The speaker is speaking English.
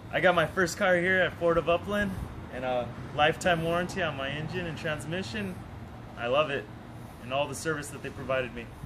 I got my first car here at Ford of Upland and a lifetime warranty on my engine and transmission. I love it and all the service that they provided me.